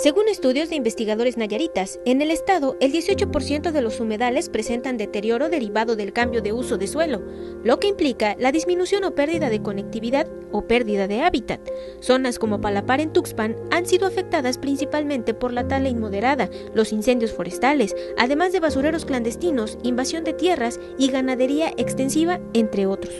Según estudios de investigadores nayaritas, en el estado el 18% de los humedales presentan deterioro derivado del cambio de uso de suelo, lo que implica la disminución o pérdida de conectividad o pérdida de hábitat. Zonas como Palapar en Tuxpan han sido afectadas principalmente por la tala inmoderada, los incendios forestales, además de basureros clandestinos, invasión de tierras y ganadería extensiva, entre otros.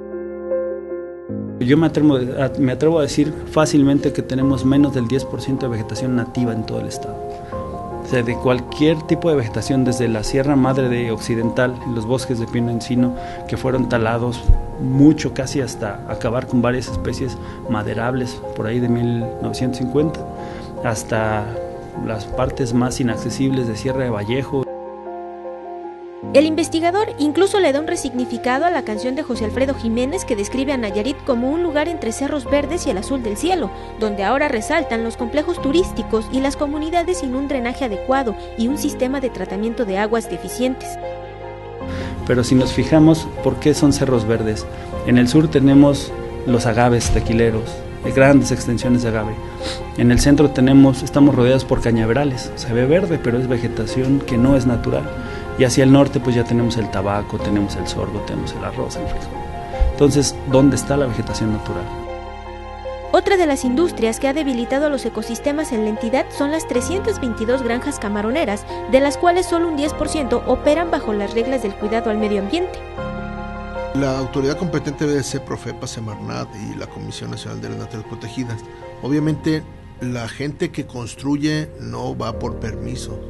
Yo me atrevo a decir fácilmente que tenemos menos del 10% de vegetación nativa en todo el estado. O sea, de cualquier tipo de vegetación, desde la Sierra Madre de Occidental, en los bosques de pino encino que fueron talados mucho, casi hasta acabar con varias especies maderables por ahí de 1950, hasta las partes más inaccesibles de Sierra de Vallejo. El investigador incluso le da un resignificado a la canción de José Alfredo Jiménez que describe a Nayarit como un lugar entre cerros verdes y el azul del cielo, donde ahora resaltan los complejos turísticos y las comunidades sin un drenaje adecuado y un sistema de tratamiento de aguas deficientes. Pero si nos fijamos, ¿por qué son cerros verdes? En el sur tenemos los agaves tequileros, grandes extensiones de agave. En el centro estamos rodeados por cañaverales, se ve verde, pero es vegetación que no es natural. Y hacia el norte pues ya tenemos el tabaco, tenemos el sorgo, tenemos el arroz, el frijol. Entonces, ¿dónde está la vegetación natural? Otra de las industrias que ha debilitado a los ecosistemas en la entidad son las 322 granjas camaroneras, de las cuales solo un 10% operan bajo las reglas del cuidado al medio ambiente. La autoridad competente debe ser Profepa, Semarnat y la Comisión Nacional de las Naturales Protegidas. Obviamente, la gente que construye no va por permiso.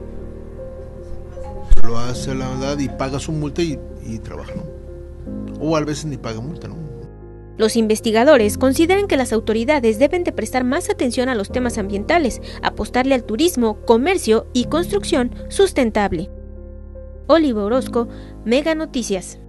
Lo hace la verdad y paga su multa y trabaja, ¿no? O a veces ni paga multa, ¿no? Los investigadores consideran que las autoridades deben de prestar más atención a los temas ambientales, apostarle al turismo, comercio y construcción sustentable. Oliva Orozco, Mega Noticias.